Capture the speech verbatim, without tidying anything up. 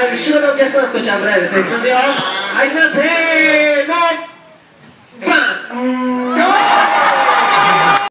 後ろのお客さん少し危ないですね。いきますよ。はい、いきます。せーの。